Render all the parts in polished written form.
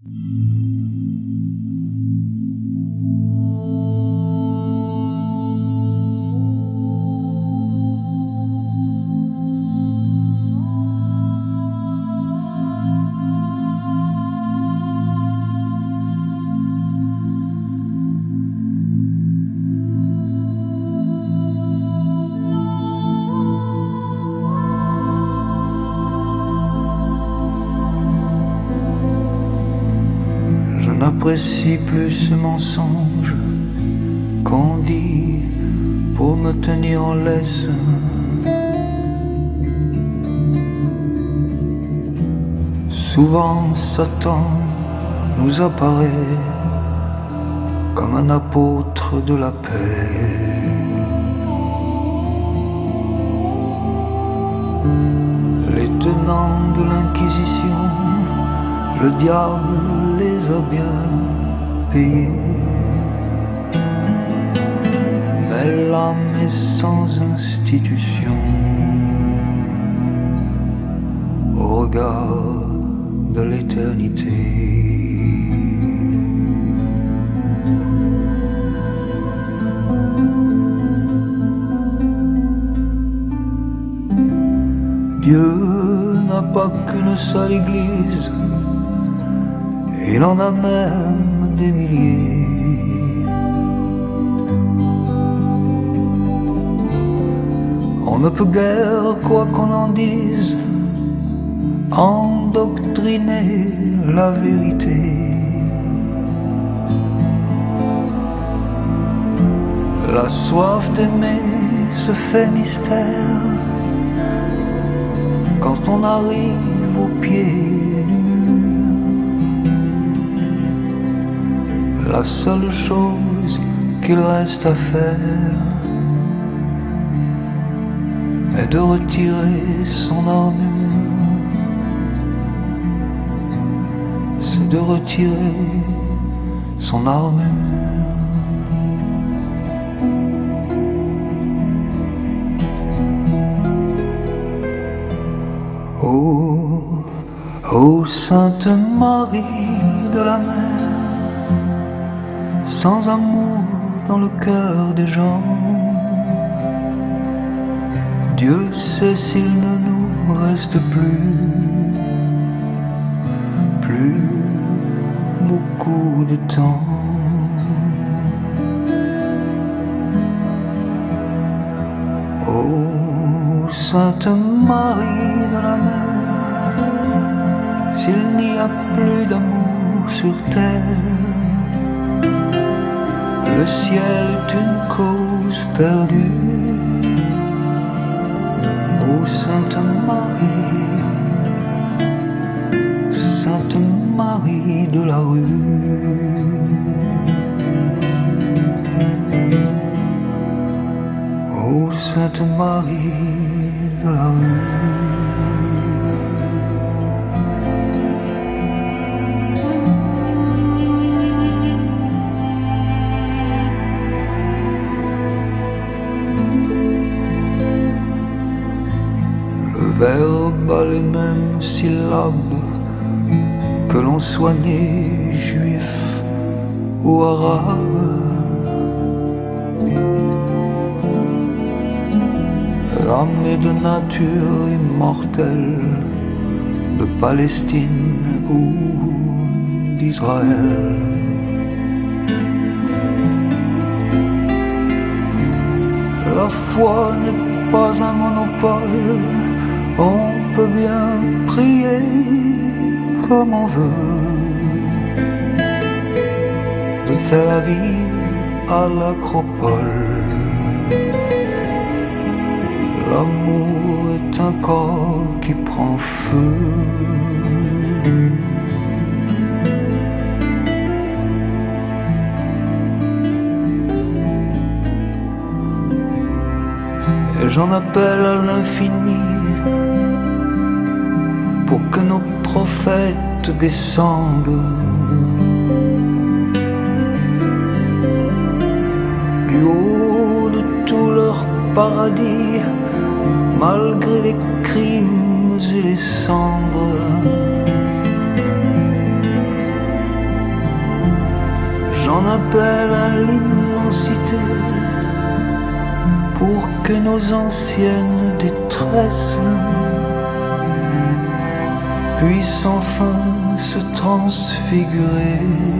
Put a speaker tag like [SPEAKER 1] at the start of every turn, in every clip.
[SPEAKER 1] N'apprécie plus ce mensonge qu'on dit pour me tenir en laisse. Souvent Satan nous apparaît comme un apôtre de la paix. Les tenants de l'Inquisition, le diable les a bien payés. Mais l'âme est sans institution au regard de l'éternité. Dieu n'a pas qu'une seule église, il en a même des milliers. On ne peut guère, quoi qu'on en dise, endoctriner la vérité. La soif d'aimer se fait mystère quand on arrive au pied. La seule chose qu'il reste à faire est de retirer son armure. C'est de retirer son armure. Oh, ô Sainte Marie de la mer, sans amour dans le cœur des gens, Dieu sait s'il ne nous reste plus beaucoup de temps. Oh, Sainte Marie de la mer, s'il n'y a plus d'amour sur terre, le ciel est une cause perdue. Ô Sainte Marie, Sainte Marie de la rue. Ô Sainte Marie de la rue. Le verbe a les mêmes syllabes, que l'on soit né juif ou arabe. L'âme est de nature immortelle, de Palestine ou d'Israël. La foi n'est pas un monopole, on peut bien prier comme on veut, de Tel Aviv à l'Acropole. L'amour est un corps qui prend feu. Et j'en appelle à l'infini pour que nos prophètes descendent du haut de tout leur paradis, malgré les crimes et les cendres, nos anciennes détresses puissent enfin se transfigurer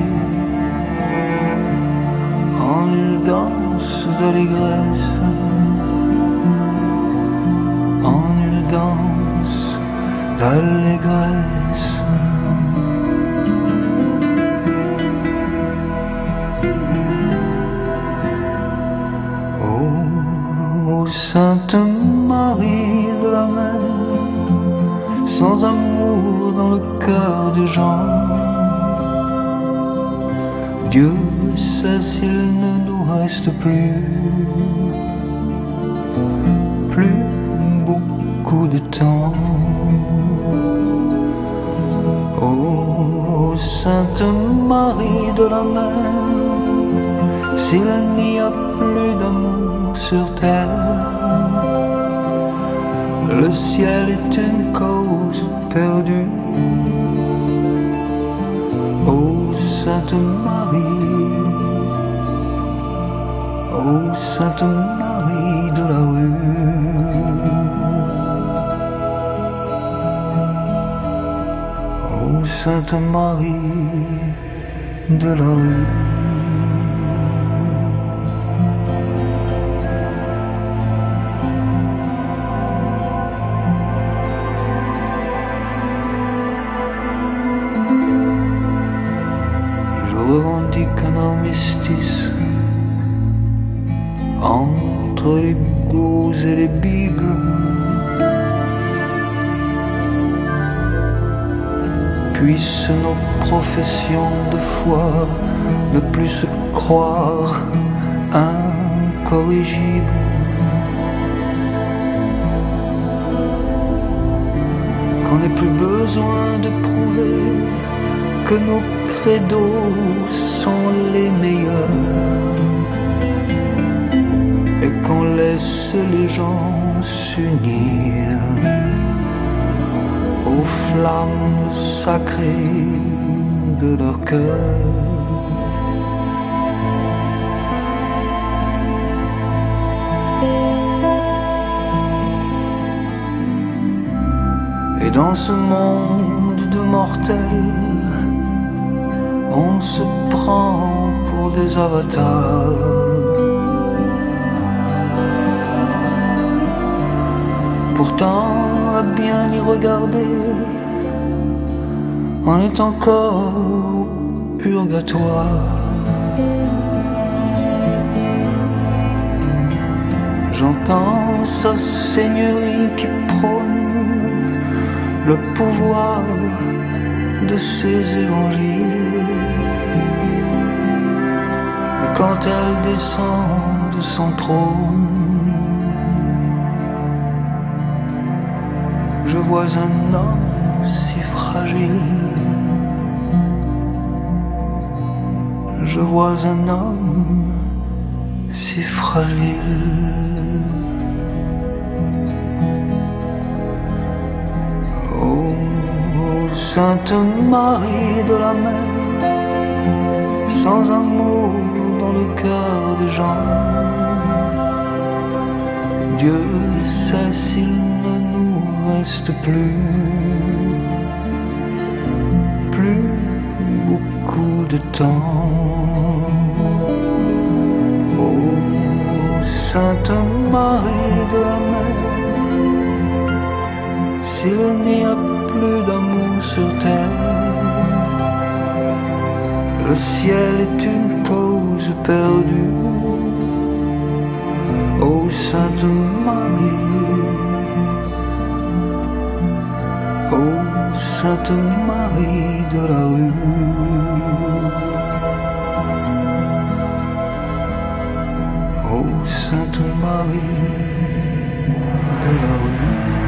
[SPEAKER 1] en une danse d'allégresse, en une danse d'allégresse. Oh, Sainte Marie de la mer, sans amour dans le cœur des gens, Dieu sait s'il ne nous reste plus beaucoup de temps. Oh, Sainte Marie de la mer, s'il n'y a plus d'amour sur terre, le ciel est une cause perdue. Oh, Sainte Marie, oh, Sainte Marie de la rue, oh, Sainte Marie de la rue. Je revendique un armistice entre les gourous et les bibles, puissent nos professions de foi ne plus se croire incorrigibles. Qu'on n'ait plus besoin de prouver que nos credos sont les meilleurs, et qu'on laisse les gens s'unir aux flammes sacrées de leur cœur. Et dans ce monde de mortels, on se prend pour des avatars. Pourtant, à bien y regarder, on est encore au purgatoire. J'en pense aux seigneuries qui prônent le pouvoir de ces évangiles. Mais quand elle descend de son trône, je vois un homme si fragile. Je vois un homme si fragile. Oh, Sainte Marie de la mer, sans amour dans le cœur des gens, Dieu sait s'il ne nous reste plus beaucoup de temps. Oh, Sainte Marie de la mer, s'il n'y a plus d'amour sur terre, le ciel est une cause perdue. Oh, Sainte Marie, oh, Sainte Marie de la rue, oh, Sainte Marie de la rue.